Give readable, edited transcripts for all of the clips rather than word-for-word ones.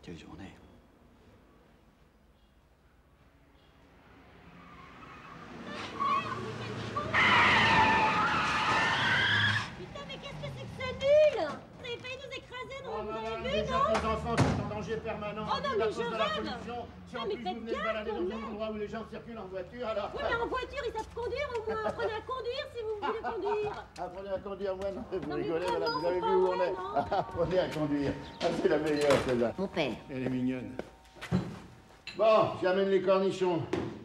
Quelle journée. Putain, mais qu'est-ce que c'est que ce nul? Vous avez failli nous écraser, non? Vous avez vu, non? Les enfants sont en danger permanent. Oh non, mais je rêve. Si en plus vous venez de balader dans un endroit où les gens circulent en voiture, alors... Oui, mais en voiture, ils savent conduire, au moins. Apprenez à conduire si vous voulez conduire. Apprenez à conduire, moi, non. Vous Non, mais rigolez, vraiment, madame, vous avez c'est vu pas où vrai, on est. non. Apprenez à conduire. Ah, c'est la meilleure, celle-là. Mon père. Elle est mignonne. Bon, j'amène les cornichons.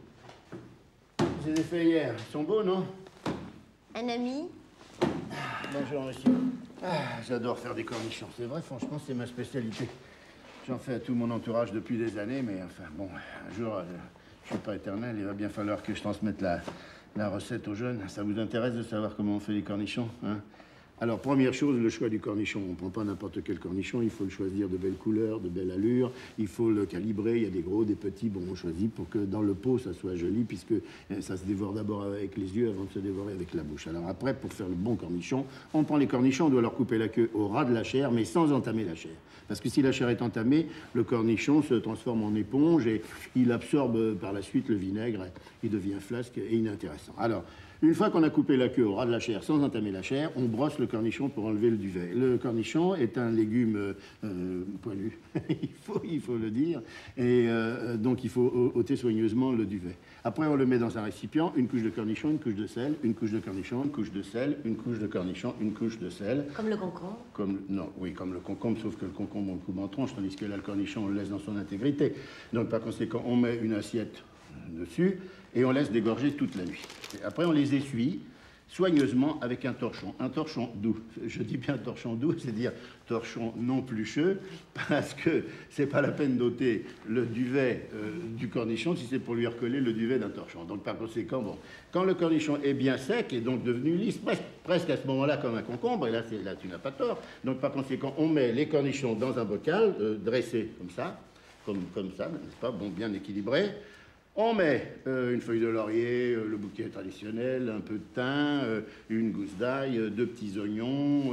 Je les ai faits hier. Ils sont beaux, non? Un ami? Bonjour, monsieur. Ah, j'adore faire des cornichons. C'est vrai, franchement, c'est ma spécialité. J'en fais à tout mon entourage depuis des années, mais enfin, bon, un jour, je suis pas éternel, il va bien falloir que je transmette la recette aux jeunes. Ça vous intéresse de savoir comment on fait les cornichons, hein? Alors, première chose, le choix du cornichon. On ne prend pas n'importe quel cornichon, il faut le choisir de belles couleurs, de belle allure, il faut le calibrer, il y a des gros, des petits, bon, on choisit pour que dans le pot, ça soit joli, puisque ça se dévore d'abord avec les yeux avant de se dévorer avec la bouche. Alors après, pour faire le bon cornichon, on prend les cornichons, on doit leur couper la queue au ras de la chair, mais sans entamer la chair. Parce que si la chair est entamée, le cornichon se transforme en éponge et il absorbe par la suite le vinaigre, il devient flasque et inintéressant. Alors, une fois qu'on a coupé la queue au ras de la chair sans entamer la chair, on brosse le cornichon pour enlever le duvet. Le cornichon est un légume poilu, il faut le dire, et donc il faut ôter soigneusement le duvet. Après, on le met dans un récipient, une couche de cornichon, une couche de sel, une couche de cornichon, une couche de sel, une couche de cornichon, une couche de sel. Comme le concombre? Non, oui, comme le concombre, sauf que le concombre, on le coupe en tranches, tandis que là, le cornichon, on le laisse dans son intégrité. Donc, par conséquent, on met une assiette dessus et on laisse dégorger toute la nuit. Et après, on les essuie soigneusement avec un torchon doux. Je dis bien torchon doux, c'est-à-dire torchon non plucheux, parce que c'est pas la peine d'ôter le duvet du cornichon si c'est pour lui recoller le duvet d'un torchon. Donc par conséquent, bon, quand le cornichon est bien sec et donc devenu lisse, presque à ce moment-là comme un concombre, et là tu n'as pas tort. Donc par conséquent, on met les cornichons dans un bocal dressé comme ça, n'est-ce pas, bon, bien équilibré. On met une feuille de laurier, le bouquet traditionnel, un peu de thym, une gousse d'ail, 2 petits oignons.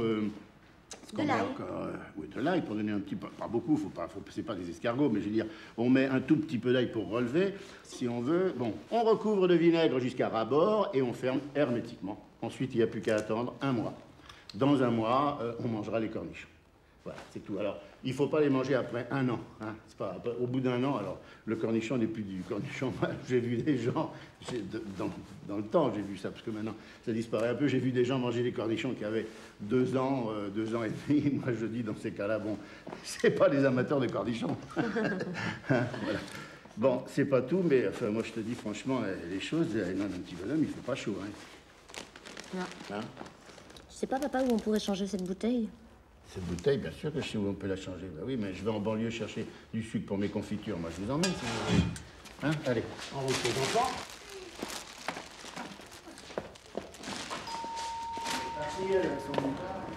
De l'ail. Oui, de l'ail pour donner un petit peu, pas beaucoup, c'est pas des escargots, mais je veux dire, on met un tout petit peu d'ail pour relever, si on veut. Bon, on recouvre de vinaigre jusqu'à ras-bord et on ferme hermétiquement. Ensuite, il n'y a plus qu'à attendre 1 mois. Dans 1 mois, on mangera les cornichons. Voilà, c'est tout. Alors, il ne faut pas les manger après 1 an. Hein. C'est pas, au bout d'1 an, alors, le cornichon n'est plus du cornichon. J'ai vu des gens, dans le temps, j'ai vu ça, parce que maintenant, ça disparaît un peu. J'ai vu des gens manger des cornichons qui avaient 2 ans, 2 ans et demi. Moi, je dis, dans ces cas-là, bon, c'est pas des amateurs de cornichons. Hein, voilà. Bon, c'est pas tout, mais enfin, moi, je te dis, franchement, les choses, non, un petit bonhomme, il ne fait pas chaud. Hein. Non. Hein? Je sais pas, papa, où on pourrait changer cette bouteille? Cette bouteille, bien sûr que je sais où on peut la changer. Ben oui, mais je vais en banlieue chercher du sucre pour mes confitures. Moi, je vous emmène si vous voulez. Hein? Allez, en route les enfants. C'est parti, elles sont